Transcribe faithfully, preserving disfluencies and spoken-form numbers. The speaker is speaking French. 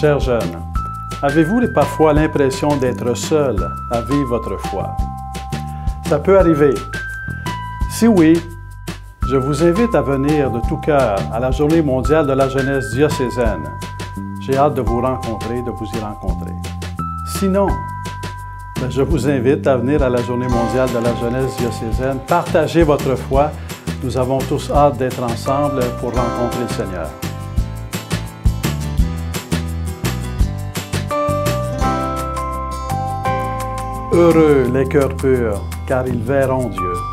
Chers jeunes, avez-vous parfois l'impression d'être seul à vivre votre foi? Ça peut arriver. Si oui, je vous invite à venir de tout cœur à la Journée mondiale de la jeunesse diocésaine. J'ai hâte de vous rencontrer, de vous y rencontrer. Sinon, ben, je vous invite à venir à la Journée mondiale de la jeunesse diocésaine, partager votre foi. Nous avons tous hâte d'être ensemble pour rencontrer le Seigneur. Heureux les cœurs purs, car ils verront Dieu.